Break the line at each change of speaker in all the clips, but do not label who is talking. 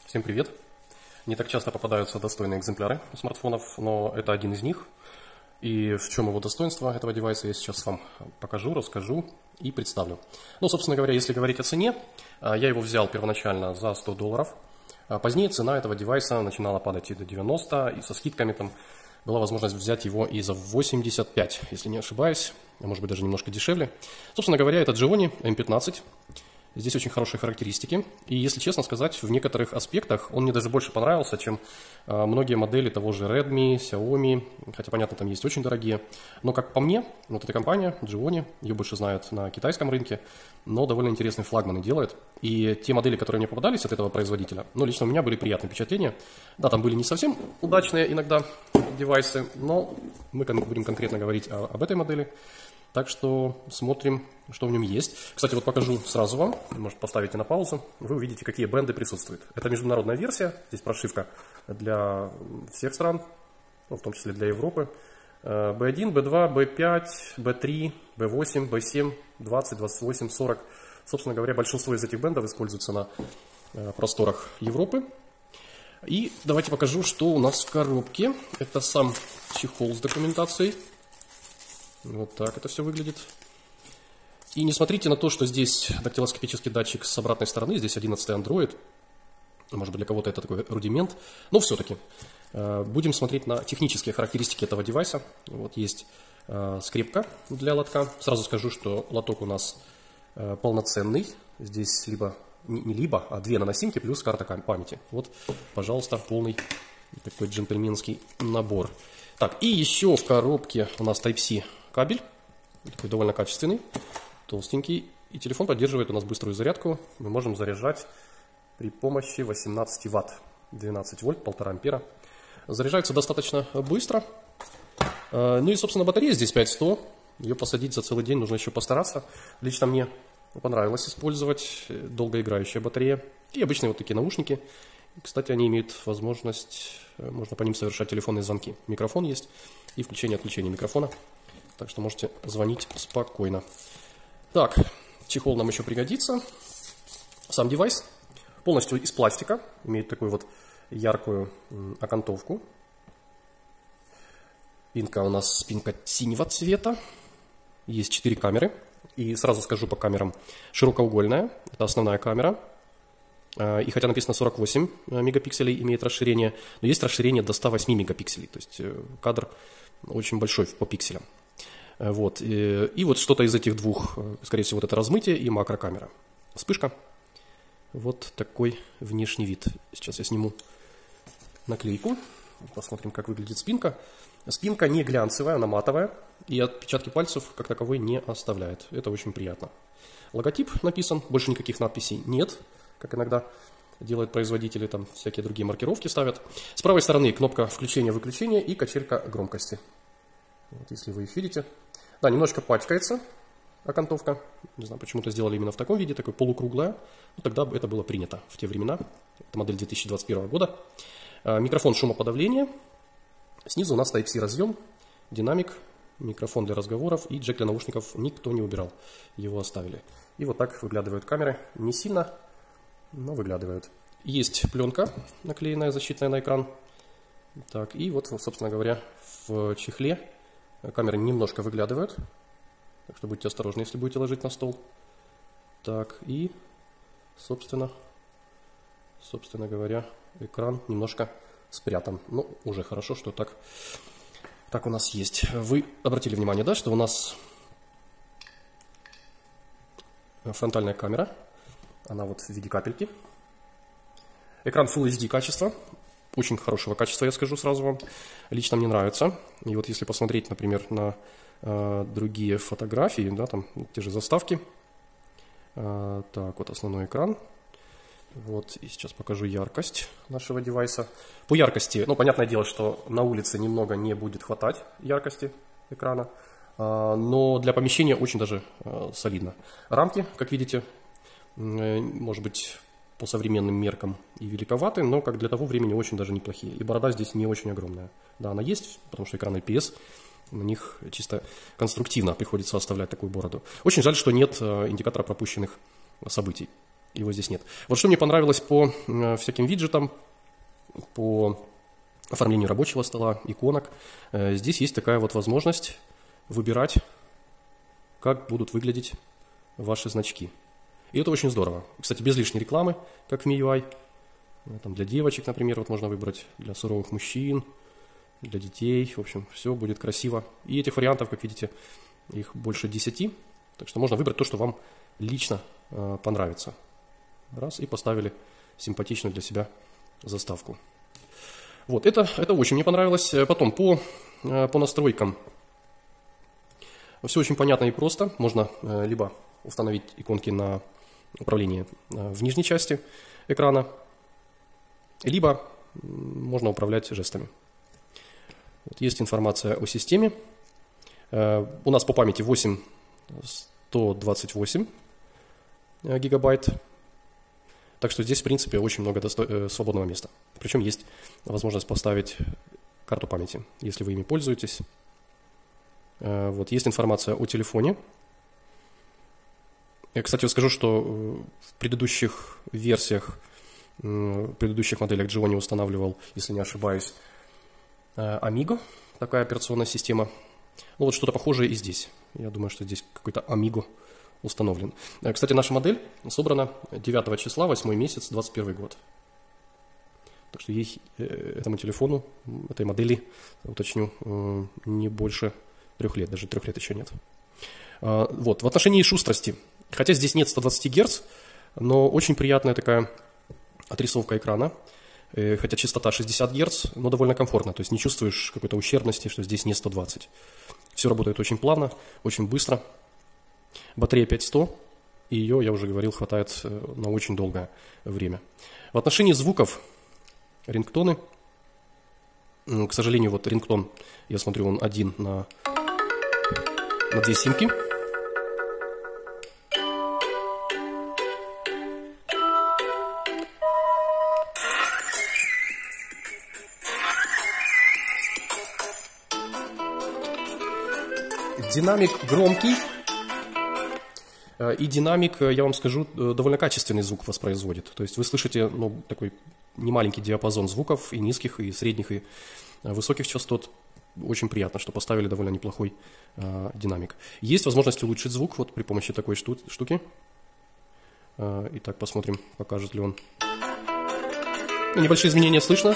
Всем привет! Не так часто попадаются достойные экземпляры смартфонов, но это один из них. И в чем его достоинство этого девайса, я сейчас вам покажу, расскажу и представлю. Ну, собственно говоря, если говорить о цене, я его взял первоначально за $100. Позднее цена этого девайса начинала падать и до 90, и со скидками там была возможность взять его и за 85, если не ошибаюсь, а может быть даже немножко дешевле. Собственно говоря, это Gionee M15. Здесь очень хорошие характеристики. И, если честно сказать, в некоторых аспектах он мне даже больше понравился, чем многие модели того же Redmi, Xiaomi. Хотя, понятно, там есть очень дорогие. Но, как по мне, вот эта компания, Gionee, ее больше знают на китайском рынке, но довольно интересные флагманы делает. И те модели, которые мне попадались от этого производителя, ну, лично у меня были приятные впечатления. Да, там были не совсем удачные иногда девайсы, но мы будем конкретно говорить об этой модели. Так что смотрим, что в нем есть. Кстати, вот покажу сразу вам, может поставите на паузу, вы увидите, какие бенды присутствуют. Это международная версия, здесь прошивка для всех стран, ну, в том числе для Европы. B1, B2, B5, B3, B8, B7, 20, 28, 40. Собственно говоря, большинство из этих бендов используются на просторах Европы. И давайте покажу, что у нас в коробке. Это сам чехол с документацией. Вот так это все выглядит. И не смотрите на то, что здесь дактилоскопический датчик с обратной стороны. Здесь 11-й Android. Может быть, для кого-то это такой рудимент. Но все-таки будем смотреть на технические характеристики этого девайса. Вот есть скрепка для лотка. Сразу скажу, что лоток у нас полноценный. Здесь а две наносимки плюс карта памяти. Вот, пожалуйста, полный такой джентльменский набор. Так, и еще в коробке у нас Type-C кабель, такой довольно качественный, толстенький, и телефон поддерживает у нас быструю зарядку. Мы можем заряжать при помощи 18 Вт, 12 вольт, 1,5 ампера. Заряжается достаточно быстро. Ну и, собственно, батарея здесь 5100, ее посадить за целый день нужно еще постараться. Лично мне понравилось использовать, долгоиграющая батарея и обычные вот такие наушники. Кстати, они имеют возможность, можно по ним совершать телефонные звонки. Микрофон есть и включение-отключение микрофона. Так что можете звонить спокойно. Так, чехол нам еще пригодится. Сам девайс полностью из пластика. Имеет такую вот яркую окантовку. Спинка у нас спинка синего цвета. Есть 4 камеры. И сразу скажу по камерам. Широкоугольная. Это основная камера. И хотя написано 48 мегапикселей имеет расширение, но есть расширение до 108 мегапикселей. То есть кадр очень большой по пикселям. Вот. И вот что-то из этих двух, скорее всего, вот это размытие и макрокамера. Вспышка. Вот такой внешний вид. Сейчас я сниму наклейку. Посмотрим, как выглядит спинка. Спинка не глянцевая, она матовая. И отпечатки пальцев как таковой не оставляет. Это очень приятно. Логотип написан. Больше никаких надписей нет, как иногда делают производители, там всякие другие маркировки ставят. С правой стороны кнопка включения-выключения и качелька громкости. Вот, если вы их видите. Да, немножко пачкается окантовка. Не знаю, почему-то сделали именно в таком виде, такой полукруглая. Ну, тогда это было принято в те времена. Это модель 2021 года. Микрофон шумоподавления. Снизу у нас Type-C разъем, динамик, микрофон для разговоров и джек для наушников никто не убирал. Его оставили. И вот так выглядывают камеры. Не сильно, но выглядывают. Есть пленка, наклеенная, защитная на экран. Так, и вот, собственно говоря, в чехле камеры немножко выглядывают. Так что будьте осторожны, если будете ложить на стол. Так, и, собственно говоря, экран немножко спрятан. Ну, уже хорошо, что так у нас есть. Вы обратили внимание, да, что у нас фронтальная камера. Она вот в виде капельки. Экран Full HD качества. Очень хорошего качества, я скажу сразу вам. Лично мне нравится. И вот если посмотреть, например, на другие фотографии, да, там те же заставки. Так, вот основной экран. Вот, и сейчас покажу яркость нашего девайса. По яркости, ну, понятное дело, что на улице немного не будет хватать яркости экрана. Но для помещения очень даже солидно. Рамки, как видите, может быть, по современным меркам и великоваты, но как для того времени очень даже неплохие. И борода здесь не очень огромная. Да, она есть, потому что экран IPS, на них чисто конструктивно приходится оставлять такую бороду. Очень жаль, что нет индикатора пропущенных событий. его здесь нет. Вот что мне понравилось по всяким виджетам, по оформлению рабочего стола, иконок. Здесь есть такая вот возможность выбирать, как будут выглядеть ваши значки. И это очень здорово. Кстати, без лишней рекламы, как в MIUI. Там для девочек, например, вот можно выбрать, для суровых мужчин, для детей. В общем, все будет красиво. И этих вариантов, как видите, их больше 10. Так что можно выбрать то, что вам лично понравится. Раз, и поставили симпатичную для себя заставку. Вот, это очень мне понравилось. Потом по настройкам. Все очень понятно и просто. Можно либо установить иконки на управление в нижней части экрана, либо можно управлять жестами. Вот есть информация о системе. У нас по памяти 8/128 гигабайт. Так что здесь, в принципе, очень много свободного места. Причем есть возможность поставить карту памяти, если вы ими пользуетесь. Вот, есть информация о телефоне. Я, кстати, скажу, что в предыдущих версиях, в предыдущих моделях Gionee устанавливал, если не ошибаюсь, Amigo, такая операционная система. Ну вот что-то похожее и здесь. Я думаю, что здесь какой-то Amigo установлен. Кстати, наша модель собрана 9 числа, 8 месяц, 21 год. Так что этому телефону, этой модели, уточню, не больше 3 лет, даже 3 лет еще нет. Вот, в отношении шустрости. Хотя здесь нет 120 Гц, но очень приятная такая отрисовка экрана. Хотя частота 60 Гц, но довольно комфортно. То есть не чувствуешь какой-то ущербности, что здесь не 120. Все работает очень плавно, очень быстро. Батарея 5100, и ее, я уже говорил, хватает на очень долгое время. В отношении звуков, рингтоны. К сожалению, вот рингтон, я смотрю, он один на 2 симки. Динамик громкий, и динамик, я вам скажу, довольно качественный звук воспроизводит. То есть вы слышите такой немаленький диапазон звуков, и низких, и средних, и высоких частот. Очень приятно, что поставили довольно неплохой динамик. Есть возможность улучшить звук вот при помощи такой штуки. Итак, посмотрим, покажет ли он. Небольшие изменения слышно.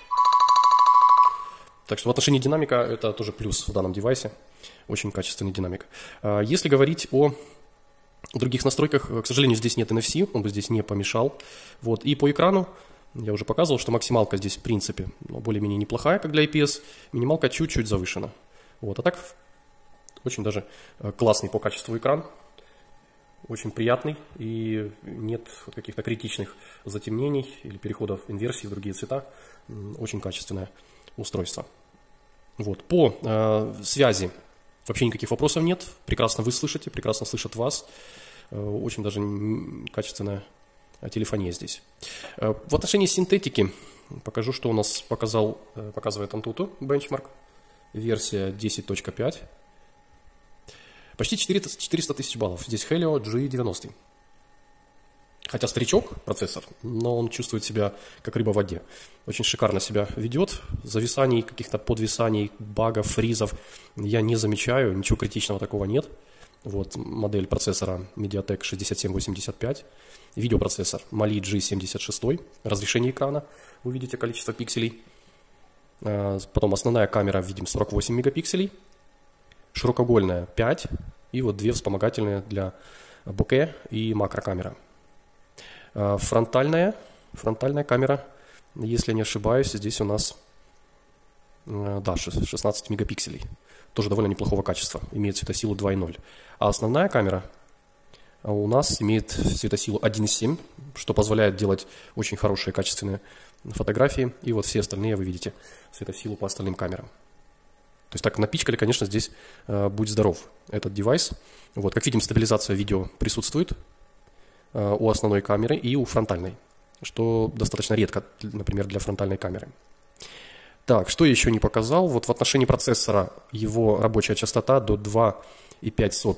Так что в отношении динамика это тоже плюс в данном девайсе. Очень качественный динамик. Если говорить о других настройках, к сожалению, здесь нет NFC, он бы здесь не помешал. Вот. И по экрану я уже показывал, что максималка здесь в принципе более-менее неплохая, как для IPS. Минималка чуть-чуть завышена. Вот. А так очень даже классный по качеству экран. Очень приятный и нет каких-то критичных затемнений или переходов инверсии в другие цвета. Очень качественное устройство. Вот. По связи вообще никаких вопросов нет. Прекрасно вы слышите, прекрасно слышат вас. Очень даже качественная телефония здесь. В отношении синтетики покажу, что у нас показывает Antutu бенчмарк. Версия 10.5. Почти 400 тысяч баллов. Здесь Helio G90. Хотя старичок, процессор, но он чувствует себя как рыба в воде. Очень шикарно себя ведет. Зависаний, каких-то подвисаний, багов, фризов я не замечаю. Ничего критичного такого нет. Вот модель процессора MediaTek 6785. Видеопроцессор Mali G76. Разрешение экрана. Вы видите количество пикселей. Потом основная камера, видим, 48 мегапикселей. Широкоугольная 5. И вот 2 вспомогательные для боке и макрокамера. Фронтальная камера, если не ошибаюсь, здесь у нас 16 мегапикселей. Тоже довольно неплохого качества, имеет светосилу 2.0. А основная камера у нас имеет светосилу 1.7, что позволяет делать очень хорошие качественные фотографии. И вот все остальные вы видите светосилу по остальным камерам. То есть так напичкали, конечно, здесь будь здоров этот девайс. Вот, как видим, стабилизация видео присутствует у основной камеры и у фронтальной, что достаточно редко, например, для фронтальной камеры. Так, что еще не показал? Вот в отношении процессора его рабочая частота до 2,5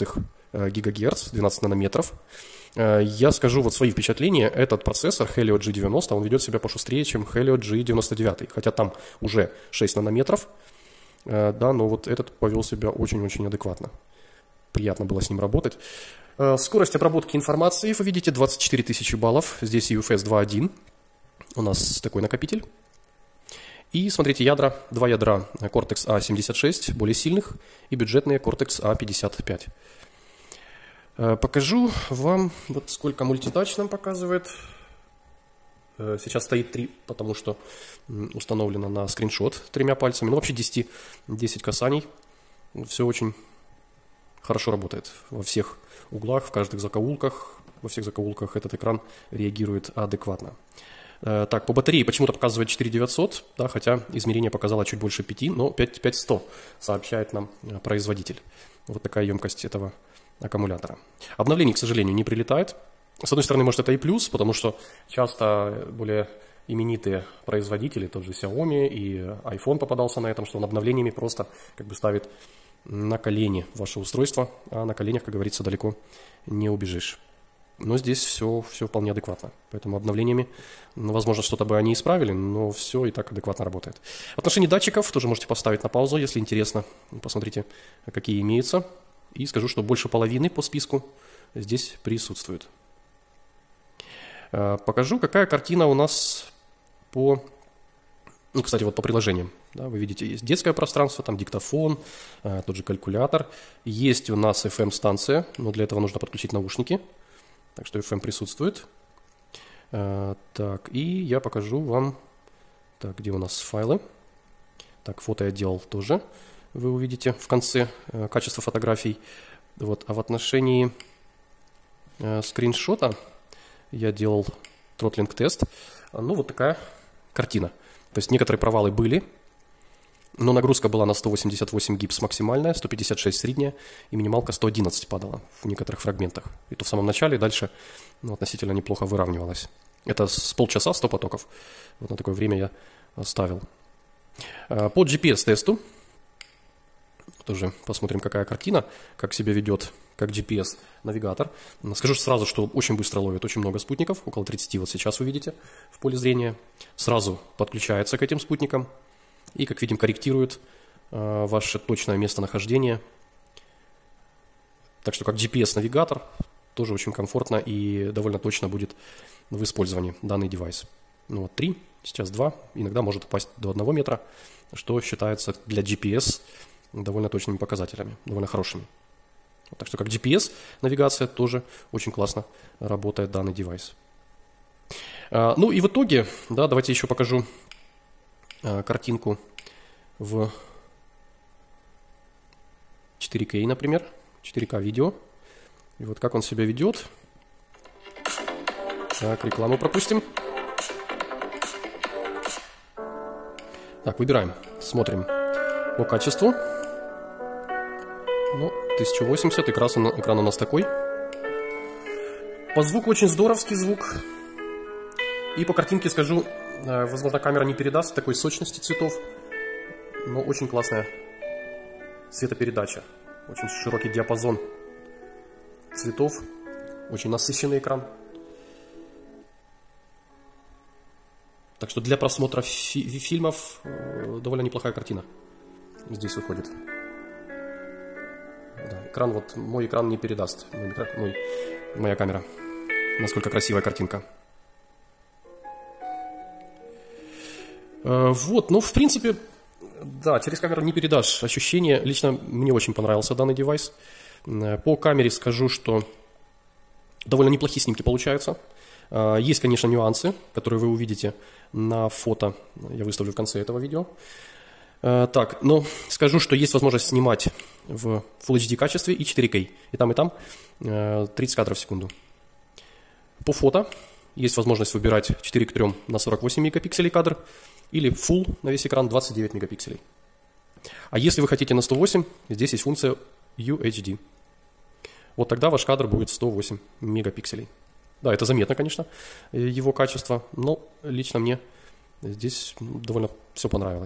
ГГц, 12 нанометров. Я скажу вот свои впечатления. Этот процессор Helio G90, он ведет себя пошустрее, чем Helio G99, хотя там уже 6 нанометров, да, но вот этот повел себя очень-очень адекватно. Приятно было с ним работать. Скорость обработки информации, вы видите, 24 тысячи баллов. Здесь UFS 2.1. У нас такой накопитель. И смотрите, ядра, два ядра Cortex A76, более сильных, и бюджетные Cortex A55. Покажу вам, вот сколько мультитач нам показывает. Сейчас стоит 3, потому что установлено на скриншот 3 пальцами. Ну, вообще 10 касаний. Все очень хорошо работает во всех углах, в каждых закоулках. Во всех закоулках этот экран реагирует адекватно. Так, по батарее почему-то показывает 4900, да, хотя измерение показало чуть больше 5, но 5100 сообщает нам производитель. Вот такая емкость этого аккумулятора. Обновлений, к сожалению, не прилетает. С одной стороны, может, это и плюс, потому что часто более именитые производители, тот же Xiaomi и iPhone попадался на этом, что он обновлениями просто как бы ставит на колени ваше устройство, а на коленях, как говорится, далеко не убежишь. Но здесь все вполне адекватно. Поэтому обновлениями, возможно, что-то бы они исправили, но все и так адекватно работает. В отношении датчиков тоже можете поставить на паузу, если интересно. Посмотрите, какие имеются. И скажу, что больше половины по списку здесь присутствует. Покажу, какая картина у нас по... Ну, кстати, вот по приложениям. Да, вы видите, есть детское пространство, там диктофон, тот же калькулятор. Есть у нас FM-станция, но для этого нужно подключить наушники. Так что FM присутствует. Так, и я покажу вам... Так, где у нас файлы? Так, фото я делал тоже. Вы увидите в конце качество фотографий. Вот. А в отношении скриншота я делал тротлинг-тест. Ну, вот такая картина. То есть некоторые провалы были, но нагрузка была на 188 гипс максимальная, 156 средняя, и минималка 111 падала в некоторых фрагментах. И то в самом начале, дальше относительно неплохо выравнивалась. Это с полчаса 100 потоков. Вот на такое время я ставил. По GPS-тесту тоже посмотрим, какая картина, как себя ведет, как GPS-навигатор. Скажу сразу, что очень быстро ловит очень много спутников, около 30 вот сейчас вы видите в поле зрения. Сразу подключается к этим спутникам и, как видим, корректирует ваше точное местонахождение. Так что как GPS-навигатор тоже очень комфортно и довольно точно будет в использовании данный девайс. Ну вот 3, сейчас 2, иногда может упасть до 1 метра, что считается для GPS довольно точными показателями, довольно хорошими. Так что как GPS-навигация тоже очень классно работает данный девайс. Ну и в итоге, да, давайте еще покажу картинку в 4К, например, 4К видео. И вот как он себя ведет. Так, рекламу пропустим. Так, выбираем, смотрим по качеству. Ну, 1080, экран у нас такой. По звуку очень здоровский звук. И по картинке скажу, возможно, камера не передаст такой сочности цветов, но очень классная цветопередача. Очень широкий диапазон цветов, очень насыщенный экран. Так что для просмотра фильмов довольно неплохая картина здесь выходит. Да, экран, вот мой экран не передаст, моя камера, насколько красивая картинка. Вот, ну в принципе, да, через камеру не передашь ощущения. Лично мне очень понравился данный девайс. По камере скажу, что довольно неплохие снимки получаются. Есть, конечно, нюансы, которые вы увидите на фото, я выставлю в конце этого видео. Так, но скажу, что есть возможность снимать в Full HD качестве и 4К. И там 30 кадров в секунду. По фото есть возможность выбирать 4:3 на 48 мегапикселей кадр или Full на весь экран 29 мегапикселей. А если вы хотите на 108, здесь есть функция UHD. Вот тогда ваш кадр будет 108 мегапикселей. Да, это заметно, конечно, его качество, но лично мне здесь довольно все понравилось. То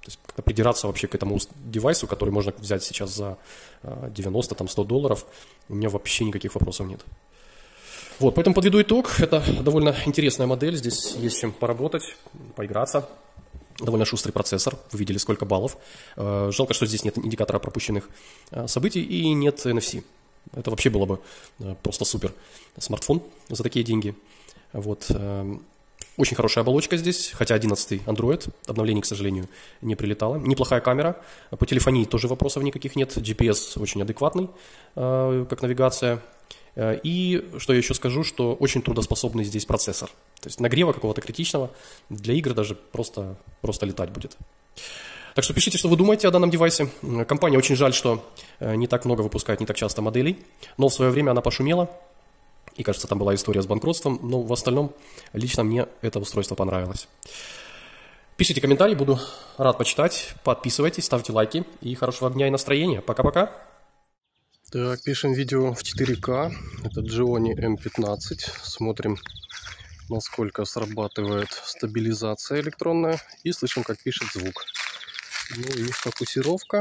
То есть как-то придираться вообще к этому девайсу, который можно взять сейчас за 90, там, $100, у меня вообще никаких вопросов нет. Вот, поэтому подведу итог. Это довольно интересная модель. Здесь есть чем поработать, поиграться. Довольно шустрый процессор. Вы видели, сколько баллов. Жалко, что здесь нет индикатора пропущенных событий и нет NFC. Это вообще было бы просто супер смартфон за такие деньги. Вот. Очень хорошая оболочка здесь, хотя 11-й Android, обновлений, к сожалению, не прилетало. Неплохая камера, по телефонии тоже вопросов никаких нет, GPS очень адекватный, как навигация. И что я еще скажу, что очень трудоспособный здесь процессор. То есть нагрева какого-то критичного для игр даже просто летать будет. Так что пишите, что вы думаете о данном девайсе. Компания очень жаль, что не так много выпускает, не так часто моделей, но в свое время она пошумела. И, кажется, там была история с банкротством, но в остальном лично мне это устройство понравилось. Пишите комментарии, буду рад почитать. Подписывайтесь, ставьте лайки и хорошего дня и настроения. Пока-пока. Так, пишем видео в 4К. Это Gionee M15. Смотрим, насколько срабатывает стабилизация электронная. И слышим, как пишет звук. Ну и фокусировка.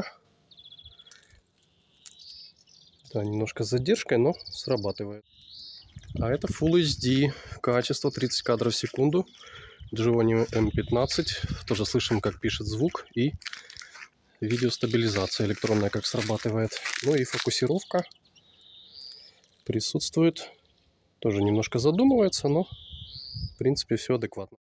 Да, немножко с задержкой, но срабатывает. А это Full HD, качество 30 кадров в секунду, Gionee M15, тоже слышим, как пишет звук, и видеостабилизация электронная, как срабатывает. Ну и фокусировка присутствует, тоже немножко задумывается, но в принципе все адекватно.